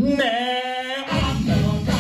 ねえあんたの戦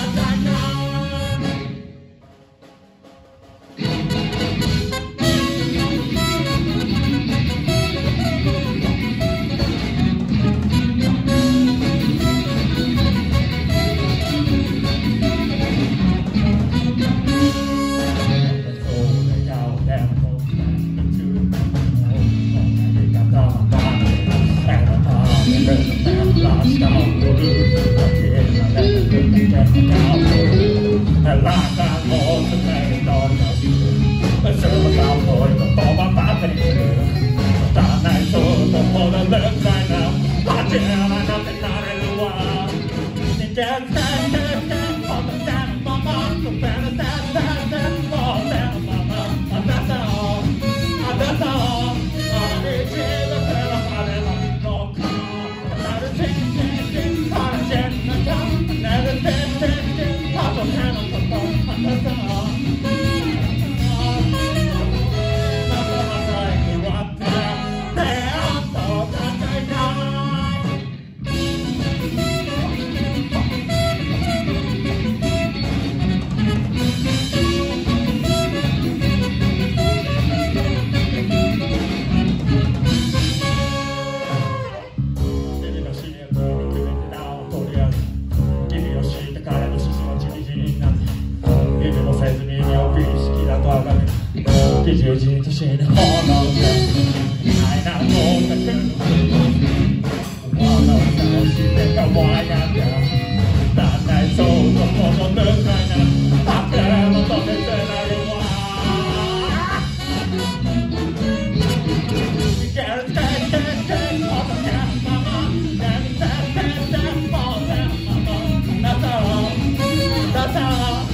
記事をじっと死ぬ炎が愛なもんだけど物を倒してかわいがってだんだんそうとこのぬかいなあからも止めてないわいけるてけけおとけまま何てててもうてままなたをなたを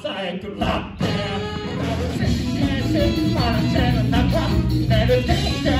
Never